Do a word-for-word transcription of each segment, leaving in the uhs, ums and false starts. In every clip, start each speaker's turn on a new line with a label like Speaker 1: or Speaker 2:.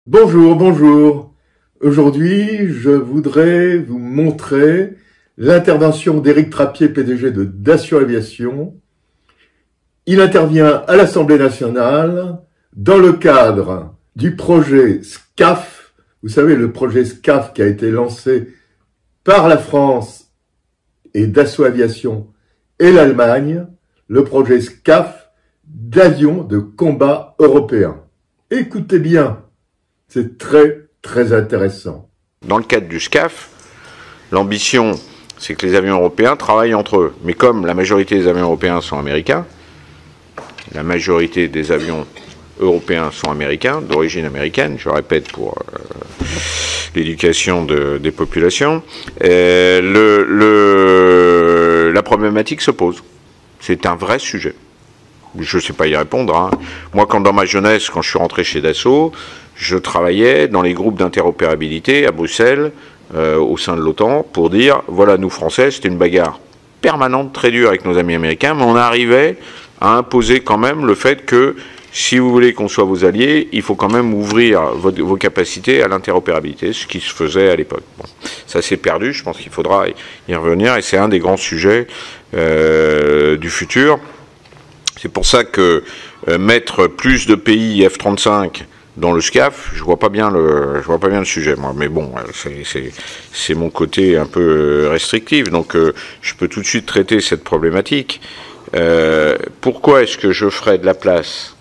Speaker 1: Bonjour, bonjour. Aujourd'hui, je voudrais vous montrer l'intervention d'Éric Trappier, P D G de Dassault Aviation. Il intervient à l'Assemblée nationale dans le cadre du projet SCAF. Vous savez, le projet SCAF qui a été lancé par la France et Dassault Aviation et l'Allemagne, le projet SCAF d'avions de combat européens. Écoutez bien, c'est très très intéressant.
Speaker 2: Dans le cadre du SCAF, l'ambition, c'est que les avions européens travaillent entre eux. Mais comme la majorité des avions européens sont américains, la majorité des avions européens sont américains, d'origine américaine, je répète pour euh, l'éducation de, des populations, euh, le, le, la problématique se pose. C'est un vrai sujet. Je ne sais pas y répondre. Hein. Moi, quand dans ma jeunesse, quand je suis rentré chez Dassault, je travaillais dans les groupes d'interopérabilité à Bruxelles, euh, au sein de l'OTAN, pour dire, voilà, nous Français, c'était une bagarre permanente, très dure avec nos amis américains, mais on arrivait à imposer quand même le fait que, si vous voulez qu'on soit vos alliés, il faut quand même ouvrir vos, vos capacités à l'interopérabilité, ce qui se faisait à l'époque. Bon, ça s'est perdu, je pense qu'il faudra y revenir, et c'est un des grands sujets euh, du futur. C'est pour ça que euh, mettre plus de pays F trente-cinq dans le SCAF, je vois pas bien le, je vois pas bien le sujet, moi. Mais bon, c'est mon côté un peu restrictif, donc euh, je peux tout de suite traiter cette problématique. Euh, pourquoi est-ce que je ferais de la place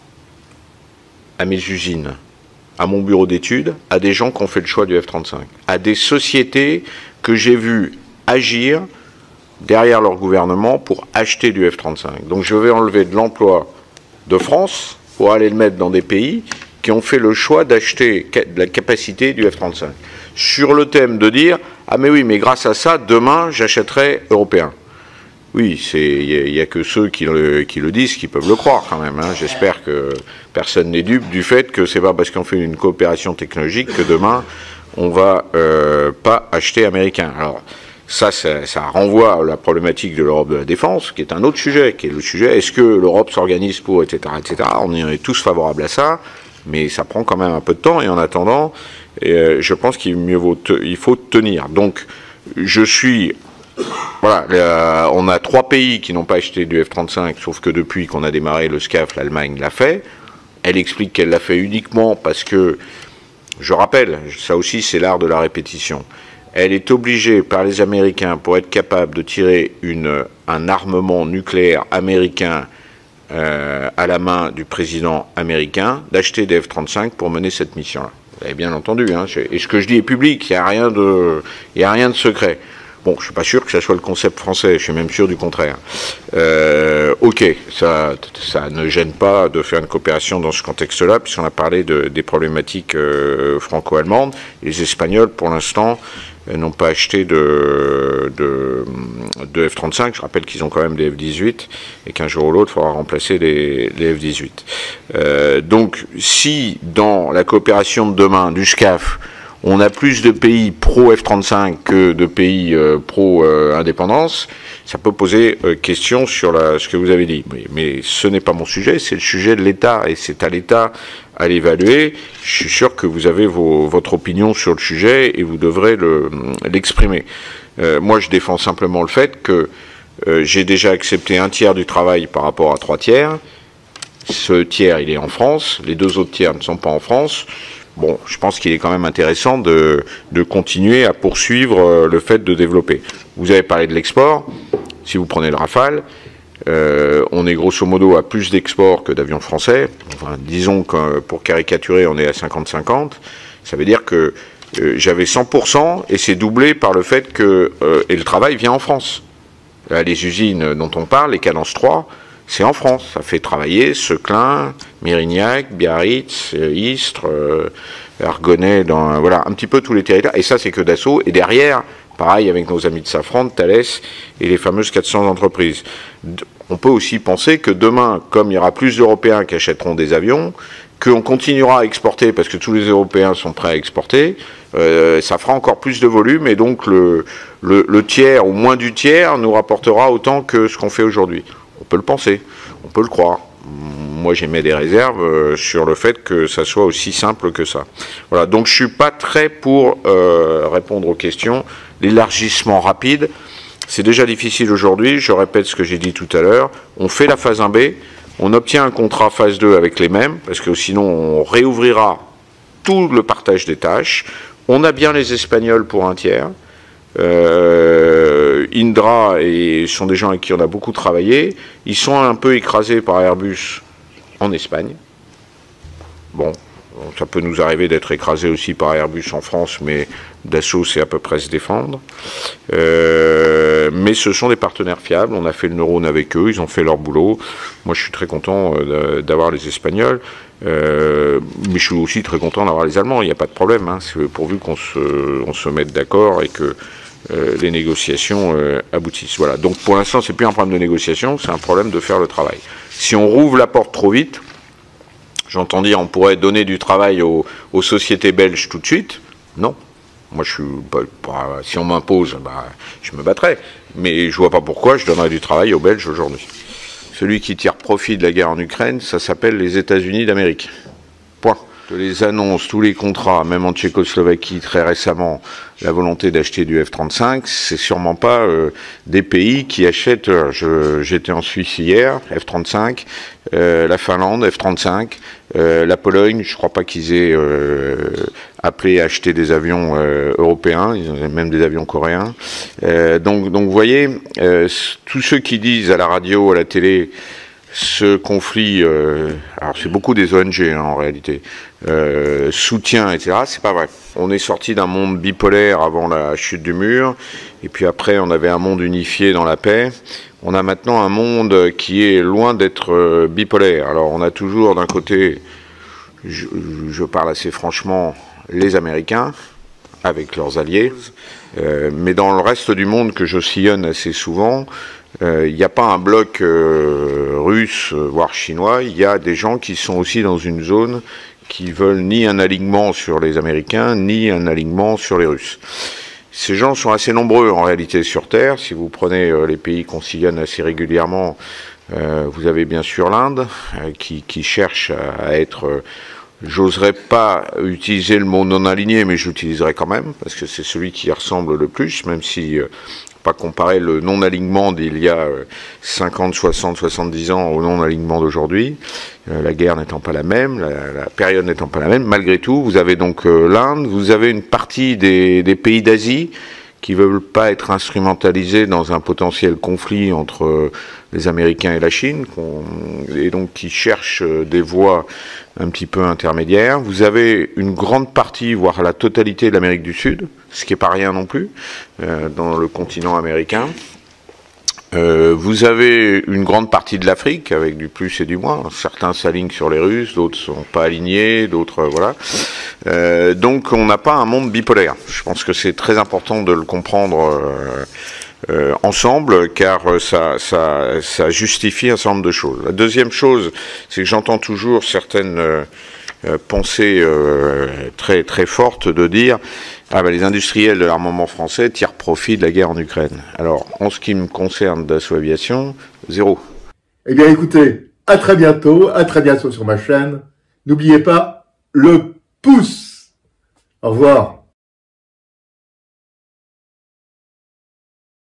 Speaker 2: à mes usines, à mon bureau d'études, à des gens qui ont fait le choix du F trente-cinq, à des sociétés que j'ai vues agir derrière leur gouvernement pour acheter du F trente-cinq. Donc je vais enlever de l'emploi de France pour aller le mettre dans des pays qui ont fait le choix d'acheter de la capacité du F trente-cinq. Sur le thème de dire, ah mais oui, mais grâce à ça, demain, j'achèterai européen. Oui, il n'y a, a que ceux qui le, qui le disent qui peuvent le croire quand même. Hein. J'espère que personne n'est dupe du fait que c'est pas parce qu'on fait une coopération technologique que demain, on va euh, pas acheter américain. Alors, Ça, ça, ça renvoie à la problématique de l'Europe de la défense, qui est un autre sujet, qui est le sujet, est-ce que l'Europe s'organise pour, et cetera, et cetera. On est tous favorables à ça, mais ça prend quand même un peu de temps, et en attendant, euh, je pense qu'il mieux vaut te, il faut tenir. Donc, je suis... Voilà, euh, on a trois pays qui n'ont pas acheté du F trente-cinq, sauf que depuis qu'on a démarré le SCAF, l'Allemagne l'a fait. Elle explique qu'elle l'a fait uniquement parce que, je rappelle, ça aussi c'est l'art de la répétition, elle est obligée par les Américains, pour être capable de tirer une, un armement nucléaire américain euh, à la main du président américain, d'acheter des F trente-cinq pour mener cette mission-là. Vous avez bien entendu, hein, et ce que je dis est public, il n'y a rien de, il y a rien de secret. Bon, je suis pas sûr que ça soit le concept français, je suis même sûr du contraire. Euh, ok, ça, ça ne gêne pas de faire une coopération dans ce contexte-là, puisqu'on a parlé de, des problématiques euh, franco-allemandes. Les Espagnols, pour l'instant, n'ont pas acheté de, de, de F trente-cinq. Je rappelle qu'ils ont quand même des F dix-huit, et qu'un jour ou l'autre, il faudra remplacer les, les F dix-huit. Euh, donc, si dans la coopération de demain du SCAF, on a plus de pays pro-F trente-cinq que de pays euh, pro-indépendance, ça peut poser euh, question sur la, ce que vous avez dit. Mais, mais ce n'est pas mon sujet, c'est le sujet de l'État, et c'est à l'État à l'évaluer. Je suis sûr que vous avez vos, votre opinion sur le sujet, et vous devrez l'exprimer. Le, euh, moi, je défends simplement le fait que euh, j'ai déjà accepté un tiers du travail par rapport à trois tiers. Ce tiers, il est en France, les deux autres tiers ne sont pas en France. Bon, je pense qu'il est quand même intéressant de, de continuer à poursuivre le fait de développer. Vous avez parlé de l'export. Si vous prenez le Rafale, euh, on est grosso modo à plus d'export que d'avions français. Enfin, disons que pour caricaturer, on est à cinquante cinquante. Ça veut dire que euh, j'avais cent pour cent et c'est doublé par le fait que... Euh, et le travail vient en France. Là, les usines dont on parle, les Cadence trois, c'est en France. Ça fait travailler Seclin, Mérignac, Biarritz, Istres, euh, Argonnet, dans, voilà, un petit peu tous les territoires. Et ça, c'est que Dassault. Et derrière, pareil avec nos amis de Safran, de Thales et les fameuses quatre cents entreprises. On peut aussi penser que demain, comme il y aura plus d'Européens qui achèteront des avions, qu'on continuera à exporter parce que tous les Européens sont prêts à exporter, euh, ça fera encore plus de volume et donc le, le, le tiers ou moins du tiers nous rapportera autant que ce qu'on fait aujourd'hui. On peut le penser, on peut le croire. moi j'émets des réserves euh, sur le fait que ça soit aussi simple que ça. Voilà, donc je suis pas très pour euh, répondre aux questions. L'élargissement rapide, c'est déjà difficile aujourd'hui, je répète ce que j'ai dit tout à l'heure, on fait la phase un B, on obtient un contrat phase deux avec les mêmes, parce que sinon on réouvrira tout le partage des tâches, on a bien les Espagnols pour un tiers, Euh, Indra et sont des gens avec qui on a beaucoup travaillé. Ils sont un peu écrasés par Airbus en Espagne. Bon, ça peut nous arriver d'être écrasés aussi par Airbus en France, mais Dassault c'est à peu près se défendre. Euh, mais ce sont des partenaires fiables. On a fait le neurone avec eux, ils ont fait leur boulot. Moi je suis très content d'avoir les Espagnols. Euh, mais je suis aussi très content d'avoir les Allemands, il n'y a pas de problème, hein, pourvu qu'on se, on se mette d'accord et que euh, les négociations euh, aboutissent. Voilà. Donc pour l'instant, c'est plus un problème de négociation, c'est un problème de faire le travail. Si on rouvre la porte trop vite, j'entends dire on pourrait donner du travail aux, aux sociétés belges tout de suite. Non. Moi, je suis, bah, bah, si on m'impose, bah, je me battrai. Mais je vois pas pourquoi je donnerais du travail aux Belges aujourd'hui. Celui qui tire profit de la guerre en Ukraine, ça s'appelle les États-Unis d'Amérique. Point. Les annonces, tous les contrats, même en Tchécoslovaquie très récemment, la volonté d'acheter du F trente-cinq, c'est sûrement pas euh, des pays qui achètent. Euh, J'étais en Suisse hier, F trente-cinq, euh, la Finlande, F trente-cinq, euh, la Pologne, je crois pas qu'ils aient euh, appelé à acheter des avions euh, européens, ils ont même des avions coréens. Euh, donc, donc, vous voyez, euh, tous ceux qui disent à la radio, à la télé, ce conflit, euh, alors c'est beaucoup des O N G hein, en réalité, euh, soutien, et cetera. C'est pas vrai. On est sorti d'un monde bipolaire avant la chute du mur, et puis après on avait un monde unifié dans la paix. On a maintenant un monde qui est loin d'être euh, bipolaire. Alors on a toujours d'un côté, je, je parle assez franchement, les Américains, avec leurs alliés, euh, mais dans le reste du monde que je sillonne assez souvent, il euh, n'y a pas un bloc euh, russe, euh, voire chinois, il y a des gens qui sont aussi dans une zone qui veulent ni un alignement sur les Américains, ni un alignement sur les Russes. Ces gens sont assez nombreux en réalité sur Terre. Si vous prenez euh, les pays qu'on sillonne assez régulièrement, euh, vous avez bien sûr l'Inde, euh, qui, qui cherche à, à être... Euh, j'oserais pas utiliser le mot non aligné, mais j'utiliserai quand même, parce que c'est celui qui y ressemble le plus, même si... Euh, pas comparer le non-alignement d'il y a cinquante, soixante, soixante-dix ans au non-alignement d'aujourd'hui, euh, la guerre n'étant pas la même, la, la période n'étant pas la même. Malgré tout, vous avez donc euh, l'Inde, vous avez une partie des, des pays d'Asie qui veulent pas être instrumentalisés dans un potentiel conflit entre euh, les Américains et la Chine, et donc qui cherchent euh, des voies un petit peu intermédiaires. Vous avez une grande partie, voire la totalité de l'Amérique du Sud, ce qui n'est pas rien non plus, euh, dans le continent américain. Euh, vous avez une grande partie de l'Afrique, avec du plus et du moins. Certains s'alignent sur les Russes, d'autres sont pas alignés, d'autres, euh, voilà. Euh, donc on n'a pas un monde bipolaire. Je pense que c'est très important de le comprendre euh, euh, ensemble, car ça, ça, ça justifie un certain nombre de choses. La deuxième chose, c'est que j'entends toujours certaines euh, pensées euh, très, très fortes de dire ah ben les industriels de l'armement français tirent profit de la guerre en Ukraine. Alors, en ce qui me concerne Dassault Aviation, zéro.
Speaker 1: Eh bien écoutez, à très bientôt, à très bientôt sur ma chaîne. N'oubliez pas le pouce. Au revoir.